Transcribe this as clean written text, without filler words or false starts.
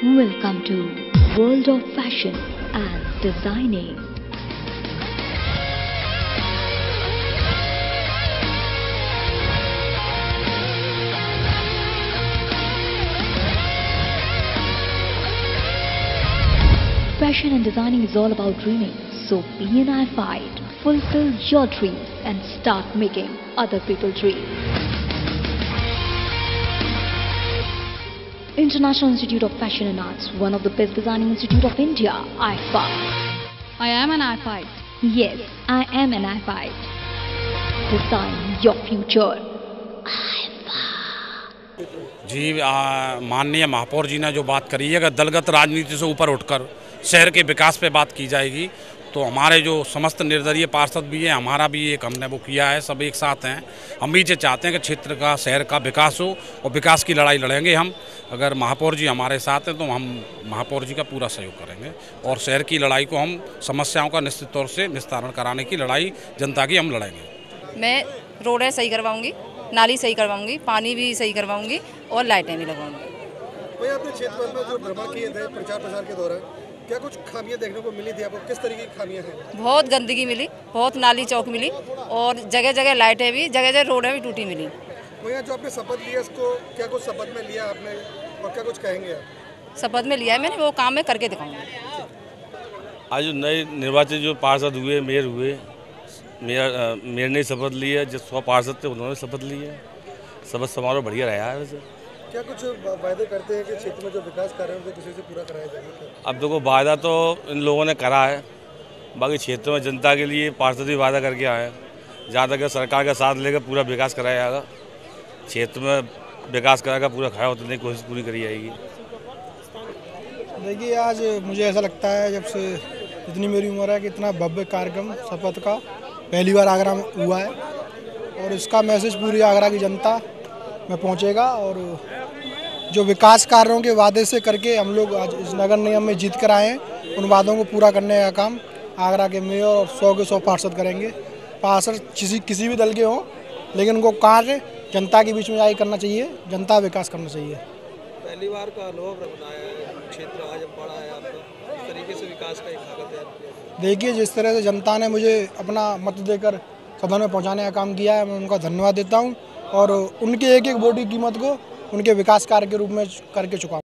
Welcome to World of Fashion and Designing. Fashion and designing is all about dreaming, so be an eye-fight, fulfill your dreams and start making other people dream. International Institute of Fashion and Arts, one of the best designing institute of India, IFA. I am an eye-fight. Yes, I am an eye-fight. Design your future. जी माननीय महापौर जी ने जो बात करी है, अगर दलगत राजनीति से ऊपर उठकर शहर के विकास पे बात की जाएगी तो हमारे जो समस्त निर्दलीय पार्षद भी हैं, हमारा भी एक हमने वो किया है, सब एक साथ हैं। हम भी ये चाहते हैं कि क्षेत्र का शहर का विकास हो और विकास की लड़ाई लड़ेंगे हम। अगर महापौर जी हमारे साथ हैं तो हम महापौर जी का पूरा सहयोग करेंगे और शहर की लड़ाई को हम समस्याओं का निश्चित तौर से निस्तारण कराने की लड़ाई जनता की हम लड़ेंगे। मैं रोडें सही करवाऊंगी, नाली सही करवाऊंगी, पानी भी सही करवाऊंगी और लाइटें भी लगवाऊंगी। भाई अपने क्षेत्र में जो भ्रमण किए थे प्रचार प्रसार के दौरान, क्या कुछ खामियां देखने को मिली थी आपको? किस तरीके की खामियां हैं? बहुत गंदगी मिली, बहुत नाली चौक मिली और जगह जगह लाइटें भी, जगह जगह रोडें भी टूटी मिली। भैया जो आपने शपथ लिया, इसको क्या कुछ शपथ में लिया आपने और क्या कुछ कहेंगे आप? शपथ में लिया है मैंने, वो काम मैं करके दिखाऊंगी। आज जो नए निर्वाचित जो पार्षद हुए, मेयर हुए, मेयर ने शपथ ली है। जो 100 पार्षद थे उन्होंने शपथ ली है। शपथ समारोह बढ़िया रहा है वैसे। क्या कुछ वायदे करते हैं कि क्षेत्र में जो विकास कार्य है किसी से पूरा कराया जाएगा? अब देखो, वादा तो इन लोगों ने करा है, बाकी क्षेत्र में जनता के लिए पार्षद भी वादा करके आए हैं। जहाँ तक सरकार का साथ लेकर पूरा विकास कराया जाएगा, क्षेत्र में विकास कराएगा, पूरा खड़ा होने की कोशिश पूरी करी जाएगी। देखिए, आज मुझे ऐसा लगता है जब से इतनी मेरी उम्र है कि इतना भव्य कार्यक्रम शपथ का पहली बार आगरा में हुआ है और इसका मैसेज पूरी आगरा की जनता में पहुंचेगा। और जो विकास कार्यों के वादे से करके हम लोग आज इस नगर निगम में जीत कर आए हैं, उन वादों को पूरा करने का काम आगरा के मेयर और 100 के 100 पार्षद करेंगे। पार्षद किसी भी दल के हों, लेकिन उनको कार्य जनता के बीच में जाके करना चाहिए, जनता विकास करना चाहिए। पहली बार का अनुभव बनाया है, क्षेत्र आज बड़ा है आपका, इस तरीके से विकास का एक खाका तैयार किया। देखिए, जिस तरह से जनता ने मुझे अपना मत देकर सदन में पहुंचाने का काम किया है, मैं उनका धन्यवाद देता हूं और उनके एक एक वोट की कीमत को उनके विकास कार्य के रूप में करके चुका हूं।